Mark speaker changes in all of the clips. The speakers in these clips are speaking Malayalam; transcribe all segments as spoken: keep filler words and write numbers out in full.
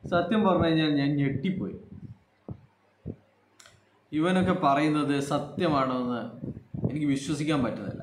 Speaker 1: സത്യം പറഞ്ഞു കഴിഞ്ഞാൽ ഞാൻ ഞെട്ടിപ്പോയി. ഇവനൊക്കെ പറയുന്നത് സത്യമാണോ എന്ന് എനിക്ക് വിശ്വസിക്കാൻ പറ്റുന്നില്ല.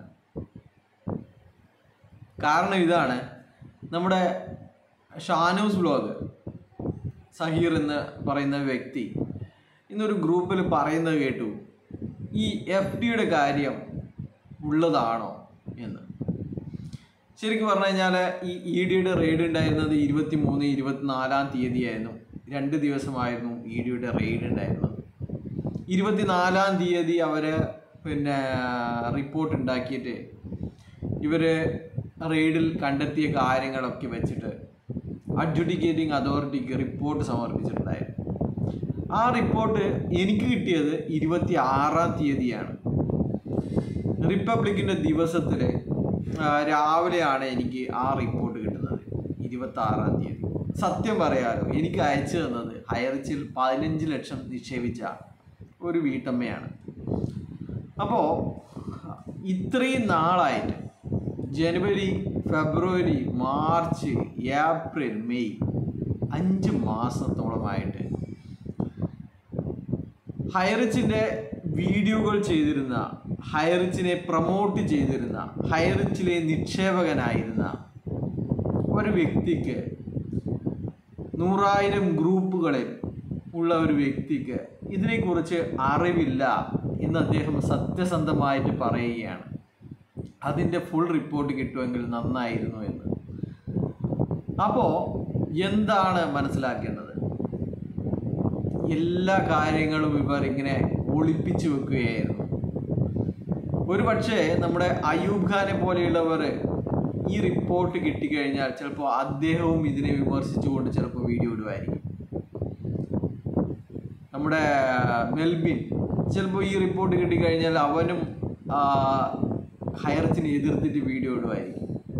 Speaker 1: കാരണം ഇതാണ്, നമ്മുടെ ഷാനൂസ് വ്ലോഗ് സഹീർ എന്ന് പറയുന്ന വ്യക്തി ഇന്നൊരു ഗ്രൂപ്പിൽ പറയുന്നത് കേട്ടു, ഈ എഫ് ഡിയുടെ കാര്യം ഉള്ളതാണോ എന്ന്. ശരിക്കും പറഞ്ഞു കഴിഞ്ഞാൽ ഈ ഇ ഡിയുടെ റെയ്ഡ് ഉണ്ടായിരുന്നത് ഇരുപത്തി മൂന്ന് ഇരുപത്തിനാലാം തീയതിയായിരുന്നു. രണ്ട് ദിവസമായിരുന്നു ഇ ഡിയുടെ റെയ്ഡ് ഉണ്ടായിരുന്നത്. ഇരുപത്തിനാലാം തീയതി അവർ പിന്നെ റിപ്പോർട്ട് ഉണ്ടാക്കിയിട്ട് ഇവർ റെയ്ഡിൽ കണ്ടെത്തിയ കാര്യങ്ങളൊക്കെ വെച്ചിട്ട് അഡ്ജുഡിക്കേറ്റിംഗ് അതോറിറ്റിക്ക് റിപ്പോർട്ട് സമർപ്പിച്ചിട്ടുണ്ടായിരുന്നു. ആ റിപ്പോർട്ട് എനിക്ക് കിട്ടിയത് ഇരുപത്തി ആറാം തീയതിയാണ്. റിപ്പബ്ലിക്കിൻ്റെ ദിവസത്തിൽ രാവിലെയാണ് എനിക്ക് ആ റിപ്പോർട്ട് കിട്ടുന്നത്, ഇരുപത്തി ആറാം തീയതി. സത്യം പറയാലോ, എനിക്ക് അയച്ചു തന്നത് ഹൈറിച്ചിൽ പതിനഞ്ച് ലക്ഷം നിക്ഷേപിച്ച ഒരു വീട്ടമ്മയാണ്. അപ്പോൾ ഇത്രയും നാളായിട്ട് ജനുവരി ഫെബ്രുവരി മാർച്ച് ഏപ്രിൽ മെയ് അഞ്ച് മാസത്തോളമായിട്ട് ഹൈറിച്ചിൻ്റെ വീഡിയോകൾ ചെയ്തിരുന്ന, ഹൈറിച്ചിനെ പ്രൊമോട്ട് ചെയ്തിരുന്ന, ഹൈറിച്ചിലെ നിക്ഷേപകനായിരുന്ന ഒരു വ്യക്തിക്ക്, നൂറായിരം ഗ്രൂപ്പുകളിൽ ഉള്ള ഒരു വ്യക്തിക്ക് ഇതിനെക്കുറിച്ച് അറിവില്ല എന്ന് അദ്ദേഹം സത്യസന്ധമായിട്ട് പറയുകയാണ്. അതിൻ്റെ ഫുൾ റിപ്പോർട്ട് കിട്ടുമെങ്കിൽ നന്നായിരുന്നു എന്ന്. അപ്പോൾ എന്താണ് മനസ്സിലാക്കേണ്ടത്? എല്ലാ കാര്യങ്ങളും ഇവർ ഇങ്ങനെ ഒളിപ്പിച്ചു വെക്കുകയായിരുന്നു. ഒരു പക്ഷേ നമ്മുടെ അയൂബ് ഖാനെ പോലെയുള്ളവർ ഈ റിപ്പോർട്ട് കിട്ടിക്കഴിഞ്ഞാൽ ചിലപ്പോൾ അദ്ദേഹവും ഇതിനെ വിമർശിച്ചുകൊണ്ട് ചിലപ്പോൾ വീഡിയോ ഇടുമായിരിക്കും. നമ്മുടെ മെൽബിൻ ചിലപ്പോൾ ഈ റിപ്പോർട്ട് കിട്ടിക്കഴിഞ്ഞാൽ അവനും ഹൈറിച്ചിനെ എതിർത്തിട്ട് വീഡിയോ ഇടുമായിരിക്കും.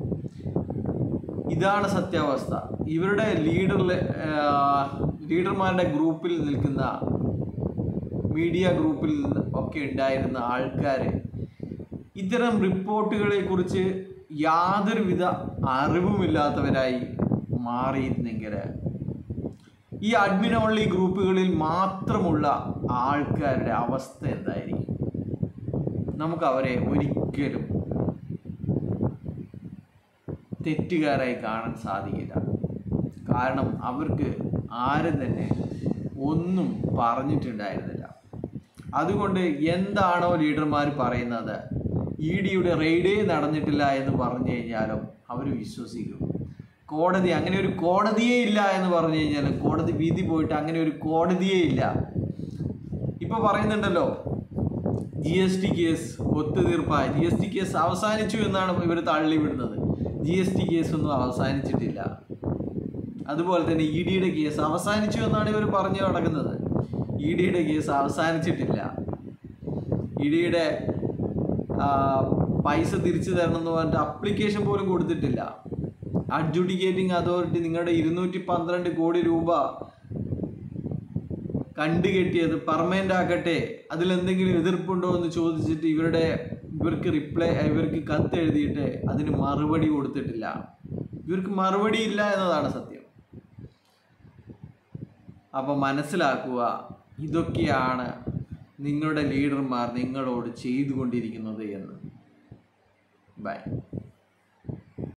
Speaker 1: ഇതാണ് സത്യാവസ്ഥ. ഇവരുടെ ലീഡറിലെ ലീഡർമാരുടെ ഗ്രൂപ്പിൽ നിൽക്കുന്ന, മീഡിയ ഗ്രൂപ്പിൽ ഒക്കെ ഉണ്ടായിരുന്ന ആൾക്കാർ ഇത്തരം റിപ്പോർട്ടുകളെ കുറിച്ച് യാതൊരുവിധ അറിവുമില്ലാത്തവരായി മാറിയിരുന്നെങ്കിൽ ഈ അഡ്മിൻ ഓൺലി ഗ്രൂപ്പുകളിൽ മാത്രമുള്ള ആൾക്കാരുടെ അവസ്ഥ എന്തായിരിക്കും? നമുക്ക് അവരെ ഒരിക്കലും തെറ്റുകാരായി കാണാൻ സാധിക്കില്ല. കാരണം അവർക്ക് ആരും തന്നെ ഒന്നും പറഞ്ഞിട്ടുണ്ടായിരുന്നില്ല. അതുകൊണ്ട് എന്താണോ ലീഡർമാർ പറയുന്നത്, ഇ ഡിയുടെ റെയ്ഡേ നടന്നിട്ടില്ല എന്ന് പറഞ്ഞു കഴിഞ്ഞാലും അവർ വിശ്വസിക്കും. കോടതി, അങ്ങനെ ഒരു കോടതിയേ ഇല്ല എന്ന് പറഞ്ഞു കഴിഞ്ഞാൽ, കോടതി വിധി പോയിട്ട് അങ്ങനെ ഒരു കോടതിയേ ഇല്ല. ഇപ്പോൾ പറയുന്നുണ്ടല്ലോ ജി എസ് ടി കേസ് ഒത്തുതീർപ്പായി, ജി എസ് ടി കേസ് അവസാനിച്ചു എന്നാണ് ഇവർ തള്ളിവിടുന്നത്. ജി എസ് ടി കേസ് ഒന്നും അവസാനിച്ചിട്ടില്ല. അതുപോലെ തന്നെ ഇ ഡിയുടെ കേസ് അവസാനിച്ചു എന്നാണ് ഇവർ പറഞ്ഞു നടക്കുന്നത്. ഇ ഡിയുടെ കേസ് അവസാനിച്ചിട്ടില്ല. ഇ ഡിയുടെ പൈസ തിരിച്ചു തരണം എന്ന് പറഞ്ഞിട്ട് അപ്ലിക്കേഷൻ പോലും കൊടുത്തിട്ടില്ല. അഡ്ജുഡിക്കേറ്റിംഗ് അതോറിറ്റി നിങ്ങളുടെ ഇരുന്നൂറ്റി പന്ത്രണ്ട് കോടി രൂപ കണ്ടുകെട്ടിയത് പെർമനൻ്റ് ആക്കട്ടെ, അതിലെന്തെങ്കിലും എതിർപ്പുണ്ടോ എന്ന് ചോദിച്ചിട്ട് ഇവരുടെ ഇവർക്ക് റിപ്ലൈ ഇവർക്ക് കത്ത് എഴുതിയിട്ട് അതിന് മറുപടി കൊടുത്തിട്ടില്ല. ഇവർക്ക് മറുപടി ഇല്ല എന്നതാണ് സത്യം. അപ്പോൾ മനസ്സിലാക്കുക, ഇതൊക്കെയാണ് നിങ്ങളുടെ ലീഡർമാർ നിങ്ങളോട് ചെയ്തുകൊണ്ടിരിക്കുന്നത് എന്ന്. ബൈ.